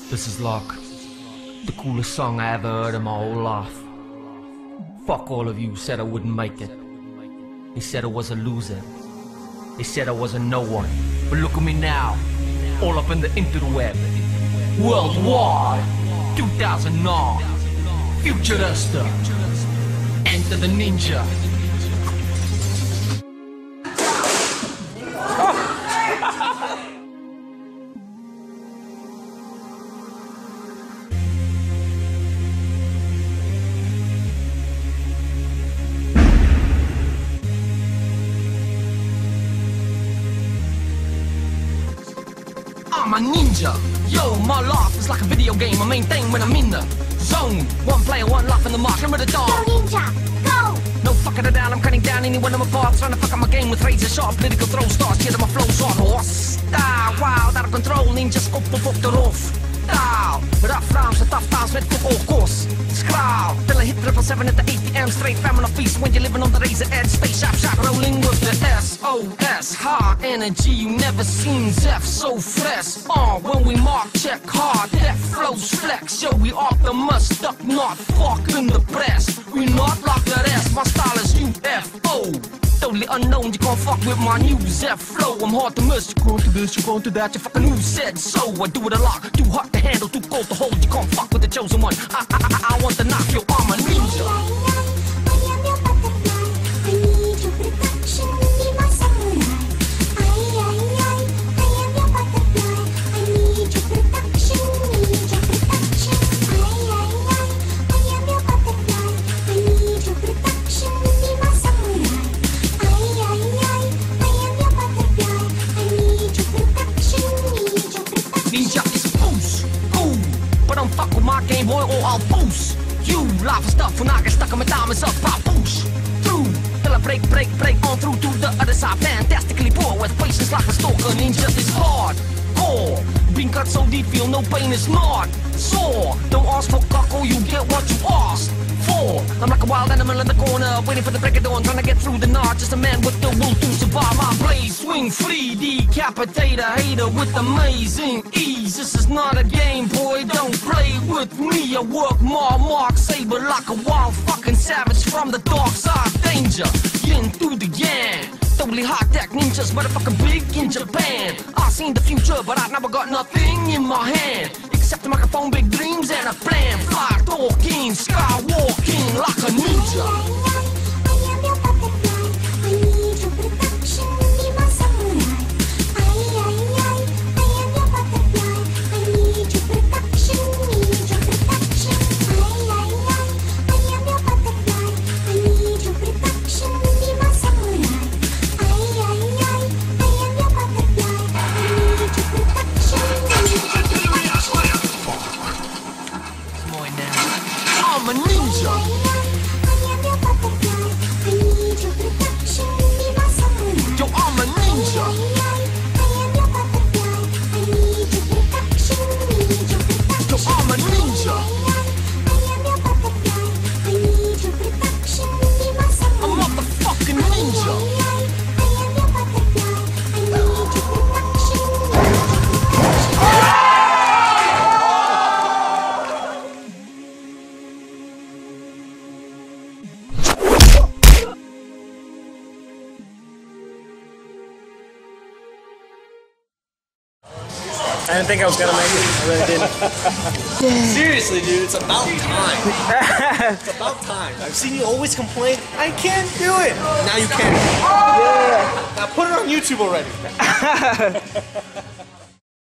This is like the coolest song I ever heard in my whole life. Fuck all of you said I wouldn't make it. They said I was a loser. They said I was a no one. But look at me now, all up in the interweb. Worldwide, 2009, Futurista, Enter the Ninja. I'm a ninja. Yo, my life is like a video game. My main thing when I'm in the zone. One player, one life in the mark. I'm with the dog. Go ninja, go! No fucking it down. I'm cutting down anyone I'm apart. Trying to fuck up my game with razor sharp political throw stars. Getting my flows on horse. Style, wild, out of control. Ninja scope op de roof. Style, rough rhymes and tough times met full all course. Scrawl, till I hit 777 at the ATM. Straight family feast when you're living on the razor edge. Stay sharp, sharp, rolling with the SOS. High energy, you never seen Zeph so fresh. When we mark, check hard, death flows flex. Yo, we optimus, stuck, not fucking the press. We not like the rest, my style is UFO. Totally unknown, you can't fuck with my new Zeph flow. I'm hard to miss, you're going to this, you're going to that. You fucking who said so? I do it a lot, too hot to handle, too cold to hold. You can't fuck with the chosen one. I want to knock your arm a ninja. Ninja is a boost, cool. But don't fuck with my Game Boy or I'll boost you. Life is tough when I get stuck on my diamonds up, I'll push through till I break on through to the other side. Fantastically poor with patience like a stalker. Ninja is hard, core. Being cut so deep, feel no pain is not sore. Don't ask for cockle, you get what you asked for. I'm like a wild animal in the corner, waiting for the break of dawn, trying to get through the night. Just a man with the will to survive. My blade swing free, decapitate a hater with amazing ease. This is not a game, boy, don't play with me. I work my mark, saber like a wild fucking savage from the dark side. Danger, yin through the yang. Totally high-tech ninjas, motherfucking big in Japan. I seen the future, but I never got nothing in my hand except a microphone, big dreams, and a plan. Fly talking, skywalking like a ninja. I'm a ninja. Yo, I'm a ninja. Yo, I'm a ninja. I'm a motherfucking ninja. I didn't think I was gonna make it. I really didn't. Seriously, dude, it's about time. It's about time. I've seen you always complain, I can't do it. Now you can. Yeah. Now put it on YouTube already.